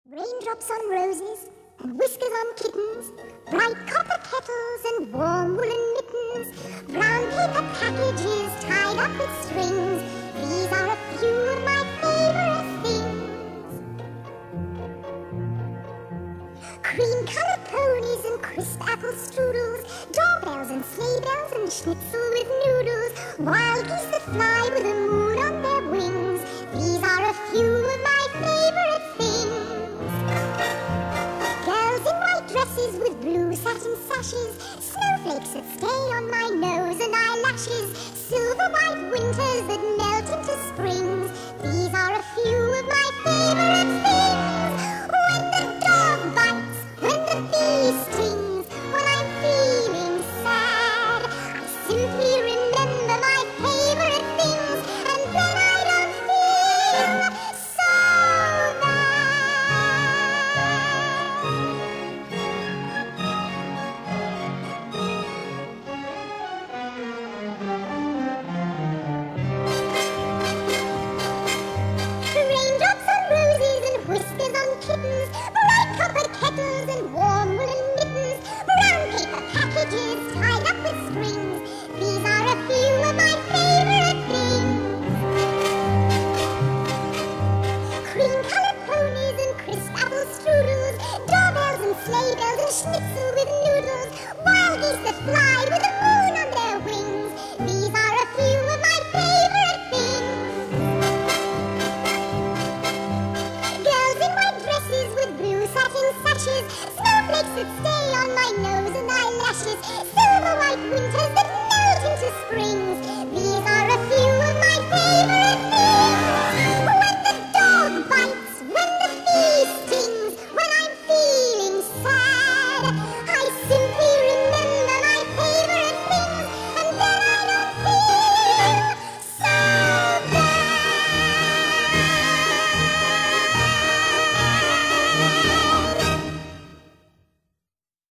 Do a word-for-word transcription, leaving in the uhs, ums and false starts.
Raindrops on roses and whiskers on kittens, bright copper kettles and warm woolen mittens, brown paper packages tied up with strings. These are a few of my favourite things. Cream-coloured ponies and crisp apple strudels, doorbells and sleigh bells and schnitzel with noodles, wild geese that fly with the moon on their wings. These are a few of my favourite things. Girls in white dresses with blue satin sashes, snowflakes that stay on my nose and eyelashes, silver white winters that melt into springs. These are a few of my favourite things. When the dog bites, when the bee stings, when I'm feeling sad, I simply remember my favourite things, and then I don't feel so bad. Raindrops on roses and whiskers on kittens, bright copper kettles and warm woolen mittens, brown paper packages tied up with strings. These are a few of my favourite things. Cream-coloured ponies and crisp apple strudels, doorbells and sleigh bells and schnitzel with noodles, wild geese that fly with the moon on their wings. These are a few of my favourite things. Girls in white dresses with blue satin sashes, snowflakes that stay on my nose and eyelashes, silver white winters that melt into springs. These